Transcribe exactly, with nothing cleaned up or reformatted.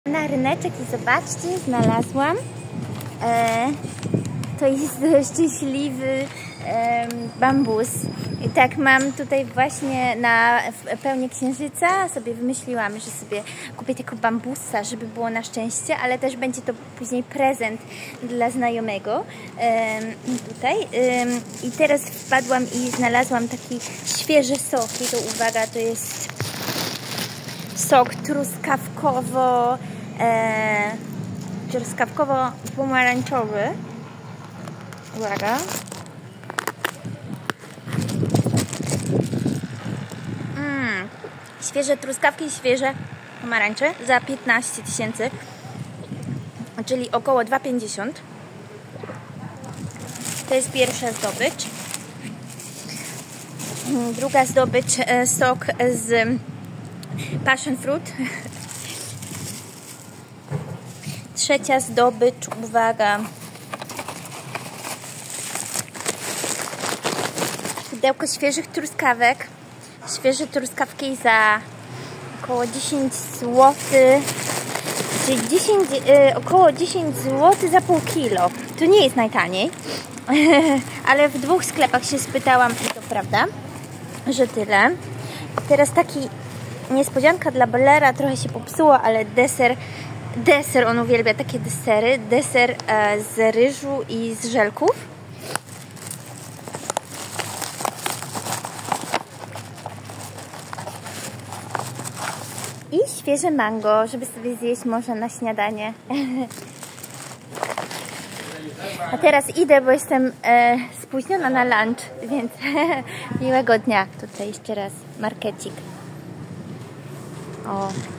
Na ryneczek i zobaczcie, znalazłam. E, to jest szczęśliwy e, bambus. I tak mam tutaj właśnie na pełni księżyca sobie wymyśliłam, że sobie kupię tego bambusa, żeby było na szczęście, ale też będzie to później prezent dla znajomego e, tutaj. E, I teraz wpadłam i znalazłam taki świeży sok. I to uwaga, to jest sok truskawkowo e, truskawkowo-pomarańczowy. Uwaga. Mm, świeże truskawki, świeże pomarańcze za piętnaście tysięcy, czyli około dwa pięćdziesiąt. To jest pierwsza zdobycz. Druga zdobycz, sok z passion fruit. Trzecia zdobycz, uwaga, pudełko świeżych truskawek. Świeże truskawki za około dziesięć złotych, czyli dziesięć, y, około dziesięć złotych za pół kilo. To nie jest najtaniej, ale w dwóch sklepach się spytałam i to prawda, że tyle. Teraz taki niespodzianka dla Bellera, trochę się popsuło, ale deser, deser, on uwielbia takie desery, deser e, z ryżu i z żelków. I świeże mango, żeby sobie zjeść może na śniadanie. A teraz idę, bo jestem e, spóźniona na lunch, więc miłego dnia. Tutaj jeszcze raz markecik. O.